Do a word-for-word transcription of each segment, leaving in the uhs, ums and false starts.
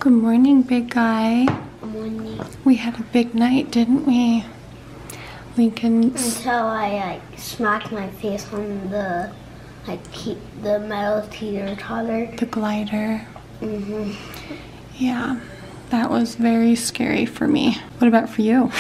Good morning, big guy. Good morning. We had a big night, didn't we? Lincoln's... Until I like smacked my face on the like te the metal teeter-totter. The glider. Mhm. Yeah, that was very scary for me. What about for you?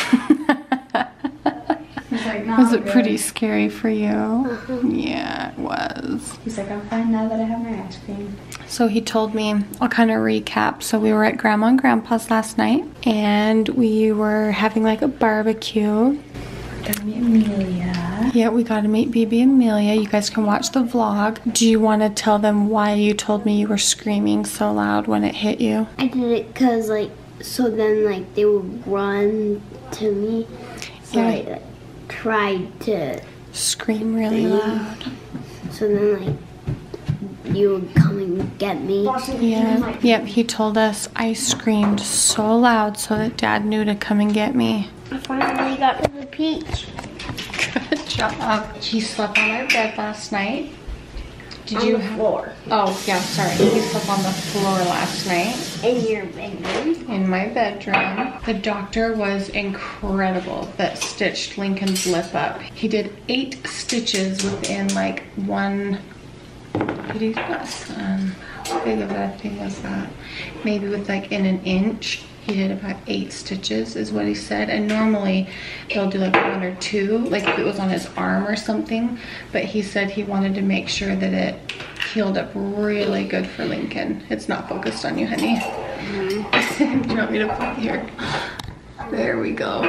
He's like, no, Was I'm it good. pretty scary for you? Uh-huh. Yeah, it was. He's like, I'm fine now that I have my ice cream. So he told me, I'll kind of recap. So we were at Grandma and Grandpa's last night, and we were having like a barbecue. Got me Amelia. Yeah, we got to meet B B and Amelia. You guys can watch the vlog. Do you want to tell them why you told me you were screaming so loud when it hit you? I did it because like so then like they would run to me. So Yeah. I like, tried to Scream really loud. so then like you would come and get me. Yeah. Yep, he told us I screamed so loud so that Dad knew to come and get me. I finally got to the peach. Good job. He slept on our bed last night. Did on you the floor. Oh, yeah, sorry. He slept on the floor last night. In your bedroom. In my bedroom. The doctor was incredible that stitched Lincoln's lip up. He did eight stitches within like one, what do you um, how big of a thing was that? Maybe with like in an inch. He did about eight stitches is what he said. And normally they'll do like one or two, like if it was on his arm or something. But he said he wanted to make sure that it healed up really good for Lincoln. It's not focused on you, honey. Mm-hmm. Do you want me to put here? There we go.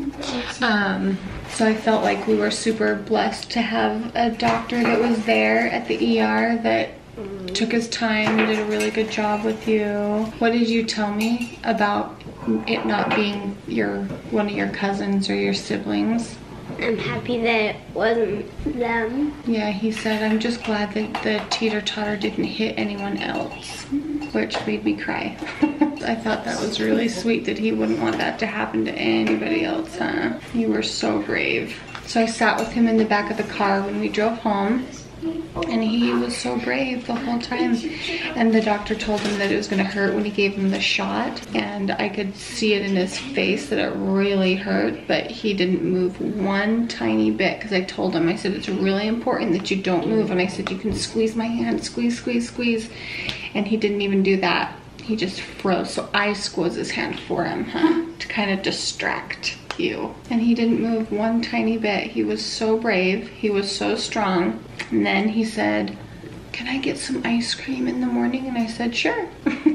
Um, so I felt like we were super blessed to have a doctor that was there at the E R that took his time and did a really good job with you. What did you tell me about it not being your one of your cousins or your siblings? I'm happy that it wasn't them. Yeah, he said, I'm just glad that the teeter-totter didn't hit anyone else, which made me cry. I thought that was really sweet that he wouldn't want that to happen to anybody else, huh? You were so brave. So I sat with him in the back of the car when we drove home. And he was so brave the whole time. And the doctor told him that it was gonna hurt when he gave him the shot. And I could see it in his face that it really hurt, but he didn't move one tiny bit because I told him, I said, it's really important that you don't move. And I said, you can squeeze my hand, squeeze, squeeze, squeeze. And he didn't even do that. He just froze. So I squeezed his hand for him, huh? To kind of distract you. And he didn't move one tiny bit. He was so brave. He was so strong. And then he said, can I get some ice cream in the morning? And I said, sure.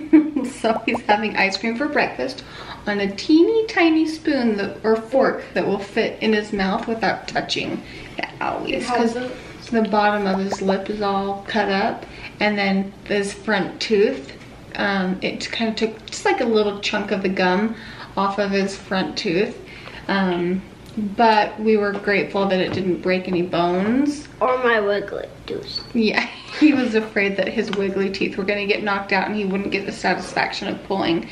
So he's having ice cream for breakfast on a teeny tiny spoon that, or fork that will fit in his mouth without touching the owies. Because the bottom of his lip is all cut up. And then his front tooth, um, it kind of took just like a little chunk of the gum off of his front tooth. Um, but we were grateful that it didn't break any bones. Or my wiggly tooth. Yeah, he was afraid that his wiggly teeth were gonna get knocked out and he wouldn't get the satisfaction of pulling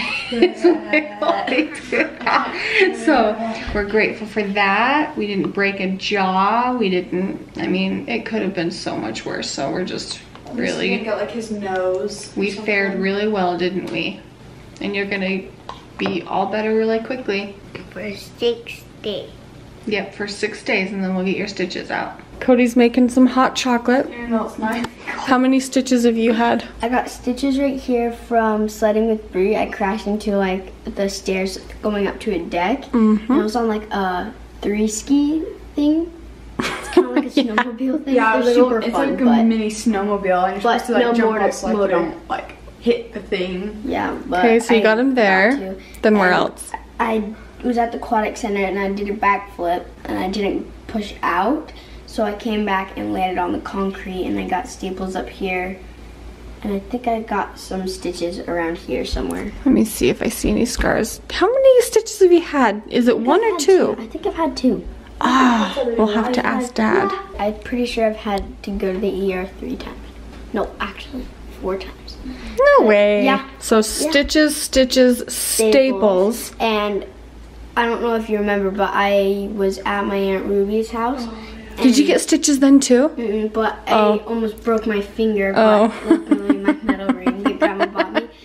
his wiggly tooth out. So we're grateful for that. We didn't break a jaw. We didn't, I mean, it could have been so much worse. So we're just really, Got like his nose. we fared really well, didn't we? And you're gonna be all better really quickly. For six days. Yep, for six days and then we'll get your stitches out. Cody's making some hot chocolate. No, it's not. How many stitches have you had? I got stitches right here from sledding with Brie. I crashed into like the stairs going up to a deck. Mm-hmm. And I was on like a three ski thing. It's kind of like a snowmobile thing. Yeah, They're little, super it's fun, like a but mini snowmobile, and you're but supposed to like no jump motor- off so like motor. you don't like hit the thing. yeah. But Okay, so you I got him there. got to. Then where And else? I was at the aquatic center and I did a backflip and I didn't push out. So I came back and landed on the concrete and I got staples up here. And I think I got some stitches around here somewhere. Let me see if I see any scars. How many stitches have you had? Is it one or I've had two? I think I've had two. Ah, we'll have to ask Dad. I'm pretty sure I've had to go to the E R three times. No, actually, four times. No way. Yeah. So stitches, stitches, staples. And I don't know if you remember, but I was at my Aunt Ruby's house. Did you get stitches then too? Mm-mm, but Oh. I almost broke my finger, Oh. but luckily my metal ring that Grandma bought me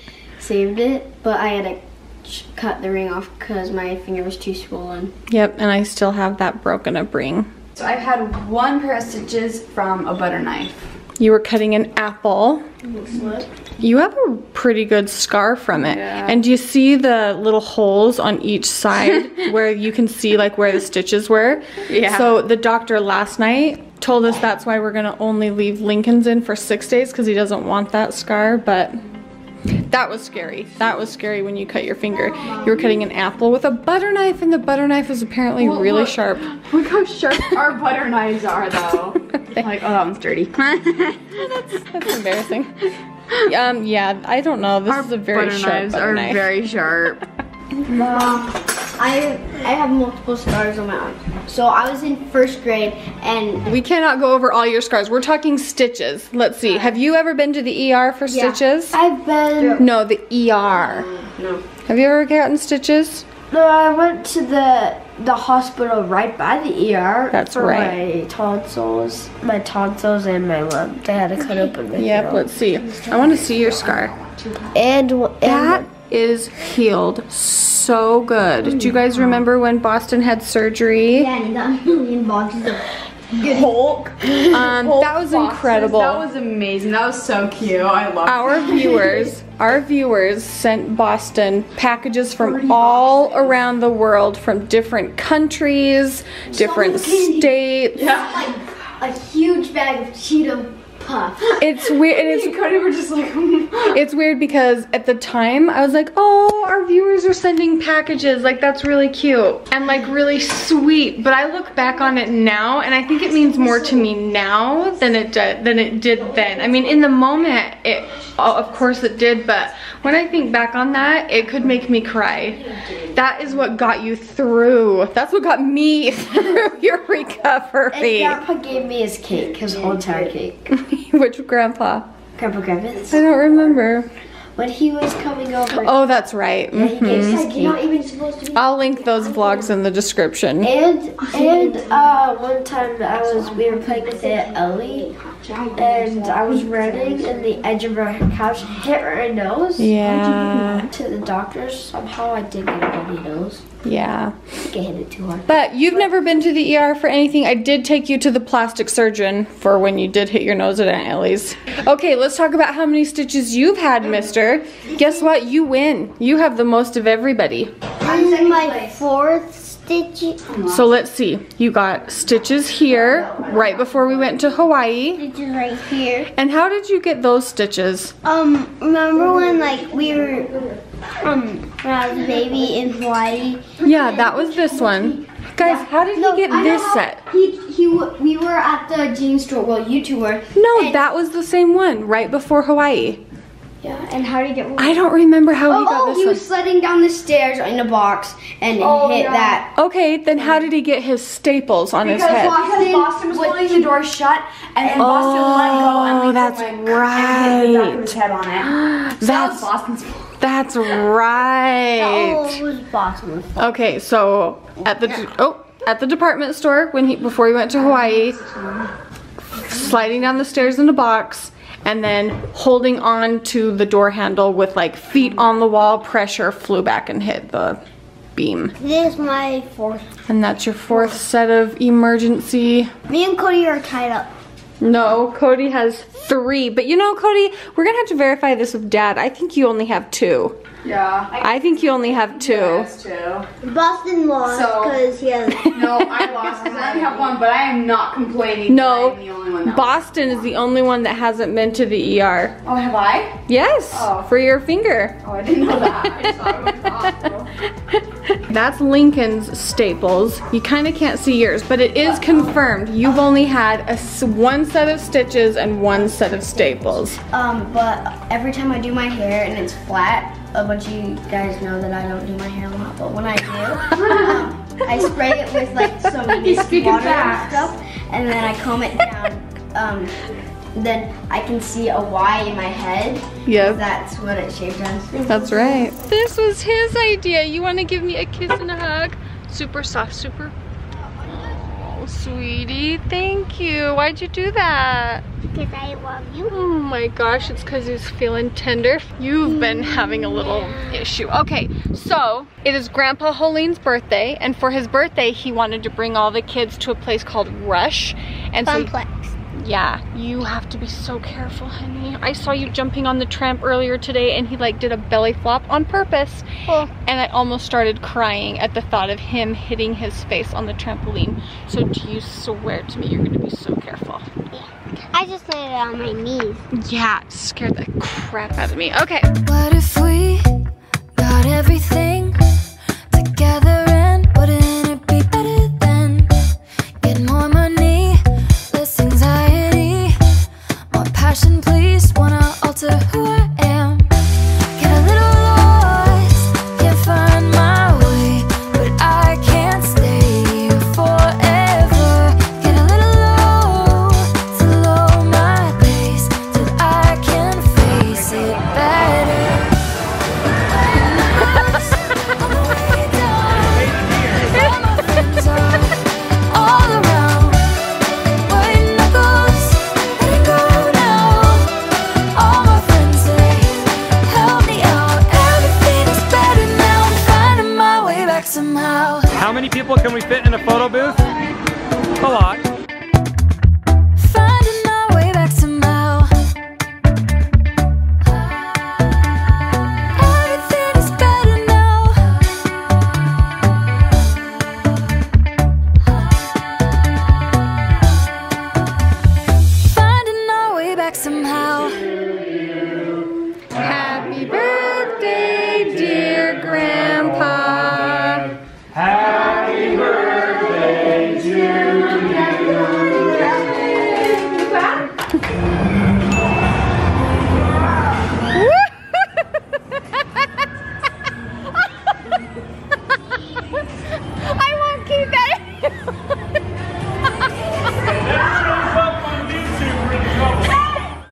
saved it, but I had to cut the ring off because my finger was too swollen. Yep, and I still have that broken up ring. So I've had one pair of stitches from a butter knife. You were cutting an apple. You have a pretty good scar from it. Yeah. And do you see the little holes on each side where you can see like where the stitches were? Yeah. So the doctor last night told us that's why we're gonna only leave Lincoln's in for six days because he doesn't want that scar, but that was scary. That was scary when you cut your finger. You were cutting an apple with a butter knife, and the butter knife is apparently Well, really look. sharp. Look how sharp our butter knives are, though. Like, oh, that one's dirty. That's embarrassing. Um, yeah, I don't know. This Our is a very butter sharp knives butter are knife. very sharp. Mom, I I have multiple scars on my arm. So I was in first grade and We cannot go over all your scars. We're talking stitches. Let's see. Have you ever been to the E R for Yeah. stitches? I've been. No, the E R. No. Have you ever gotten stitches? No, I went to the the hospital right by the E R. That's for right. my tonsils, my tonsils and my lung. They had to cut open my Yep, let's see. I want to see your scar. And, and That is healed so good. Do you guys remember when Boston had surgery? yeah, and got a million boxes of Hulk. Um, that was incredible. That was amazing. That was so cute. I love Our viewers, our viewers sent Boston packages from all around the world, from different countries, different states. Yeah. a huge bag of Cheeto Puff. It's weird. And Me it's and Cody were just like, It's weird because at the time I was like, oh, our viewers are sending packages. Like, that's really cute and like really sweet. But I look back on it now and I think it means more to me now than it did, than it did then. I mean, in the moment, it, oh, of course it did. But when I think back on that, it could make me cry. That is what got you through. That's what got me through your recovery. And Grandpa gave me his cake, his whole entire cake. Which grandpa? Grandpa Griffiths. I don't remember. When he was coming over, Oh, that's right. yeah, he Mhm. gave us cake. You're not even supposed to be. I'll link those vlogs in the description. And and uh, one time I was we were playing with Aunt Ellie, and I was running, and the edge of her couch hit her nose. Yeah, To the doctors, somehow I did get a bloody nose. yeah. I think I hit it too hard. But you've never been to the E R for anything. I did take you to the plastic surgeon for when you did hit your nose at Aunt Ellie's. Okay, let's talk about how many stitches you've had, mister. Guess what? You win. You have the most of everybody. This is my fourth stitch. So let's see. You got stitches here right before we went to Hawaii. Stitches right here. And how did you get those stitches? Um, remember when like we were um when I was a baby in Hawaii? Yeah, that was this one. Guys, how did he get this set? He he we were at the jean store. Well, you two were. No, And- that was the same one right before Hawaii. Yeah, and how did he get one? I don't remember how Oh, he got oh, this he one. was sledding down the stairs in a box and Oh, hit yeah. that. Okay, then how did he get his staples on his because head? Boston, Boston was holding the door shut, and then Boston let go, and Oh, Lincoln that's went and hit the right. doctor's head on it. So that was That's Boston's fault. that's right. Oh, it was Boston's fault. Okay, so at the oh at the department store when he before he went to Hawaii, sliding down the stairs in a box, and then holding on to the door handle with like feet on the wall, pressure flew back and hit the beam. This is my fourth. And that's your fourth set of emergency. Me and Cody are tied up. No, Cody has three. But you know, Cody, we're gonna have to verify this with Dad. I think you only have two. Yeah. I think you only have two. Yes, too. Boston lost So- because he has. No, I lost because I only have one, but I am not complaining. No, I'm the only one that Boston is the only one that hasn't been to the E R. Oh, have I? Yes, Oh. for your finger. Oh, I didn't know that. I just thought it was the hospital. That's Lincoln's staples. You kind of can't see yours, but it is confirmed. You've only had a s one set of stitches and one set of staples. Um, but every time I do my hair and it's flat, a bunch of you guys know that I don't do my hair a lot, but when I do, um, I spray it with like some He's speaking water and facts. stuff, and then I comb it down. Um, then I can see a Y in my head. Yep. That's what it shaped as. That's right. This was his idea. You want to give me a kiss and a hug? Super soft, super. Oh, sweetie, thank you. Why'd you do that? Because I love you. Oh my gosh, it's because he's feeling tender. You've been having a little issue. Okay, so it is Grandpa Hoellein's birthday, and for his birthday, he wanted to bring all the kids to a place called Rush. And Funplex. So, yeah, you have to be so careful, honey. I saw you jumping on the tramp earlier today, and he like did a belly flop on purpose. Oh. And I almost started crying at the thought of him hitting his face on the trampoline. So do you swear to me you're gonna be so careful? Yeah. I just landed on my knees. Yeah, it scared the crap out of me. Okay. What if we got everything together, and wouldn't it be better then? Get more money, less anxiety, more passion, please. Wanna alter who I am. Get a little lost, can't find my way, but I can't stay here forever. Get a little low to low my pace till I can face it better. On the way down, all my friends are all around. White knuckles, letting go now. All my friends say, help me out. Everything's better now. I'm finding my way back somehow. How many people can we fit